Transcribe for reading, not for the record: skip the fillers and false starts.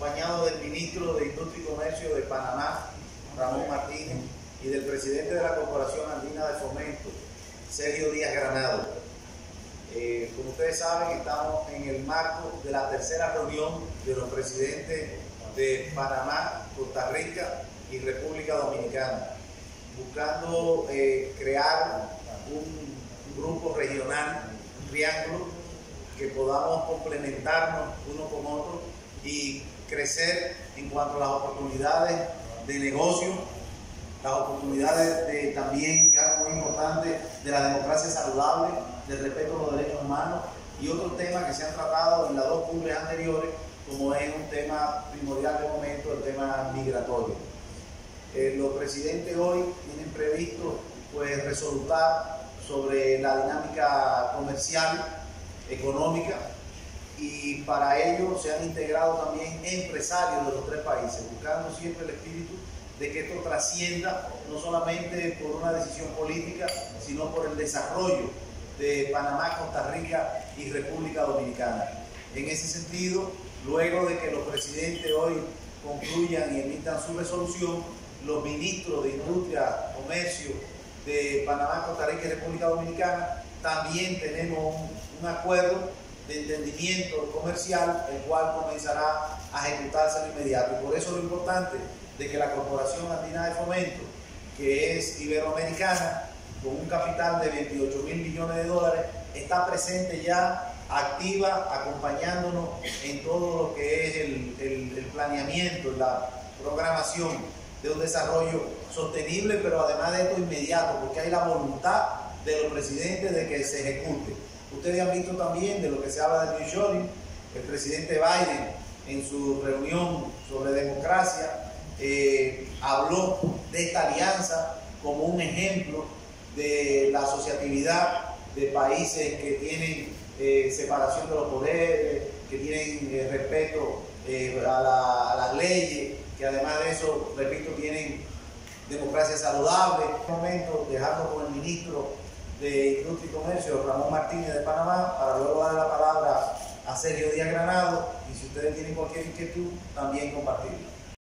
acompañado del ministro de Industria y Comercio de Panamá, Ramón Martínez, y del presidente de la Corporación Andina de Fomento, Sergio Díaz Granado. Como ustedes saben, estamos en el marco de la tercera reunión de los presidentes de Panamá, Costa Rica y República Dominicana, buscando crear un grupo regional, un triángulo, que podamos complementarnos uno con otro y crecer en cuanto a las oportunidades de negocio, las oportunidades también, que es algo muy importante, de la democracia saludable, del respeto a los derechos humanos y otros temas que se han tratado en las dos cumbres anteriores, como es un tema primordial de momento, el tema migratorio. Los presidentes hoy tienen previsto resolutar sobre la dinámica comercial, económica, y para ello se han integrado también empresarios de los tres países, buscando siempre el espíritu de que esto trascienda no solamente por una decisión política, sino por el desarrollo de Panamá, Costa Rica y República Dominicana. En ese sentido, luego de que los presidentes hoy concluyan y emitan su resolución, los ministros de Industria, Comercio de Panamá, Costa Rica y República Dominicana también tenemos un acuerdo de entendimiento comercial, el cual comenzará a ejecutarse de inmediato. Y por eso lo importante de que la Corporación Andina de Fomento, que es iberoamericana, con un capital de 28.000 millones de dólares, está presente ya, activa, acompañándonos en todo lo que es el planeamiento, la programación de un desarrollo sostenible, pero además de esto inmediato, porque hay la voluntad de los presidentes de que se ejecute. Ustedes han visto también de lo que se habla del nearshoring. El presidente Biden, en su reunión sobre democracia, habló de esta alianza como un ejemplo de la asociatividad de países que tienen separación de los poderes, que tienen respeto a las leyes, que además de eso, repito, tienen democracia saludable. En este momento, dejarlo con el ministro de Industria y Comercio, Ramón Martínez de Panamá, para luego dar la palabra a Sergio Díaz Granado, y si ustedes tienen cualquier inquietud, también compartirla.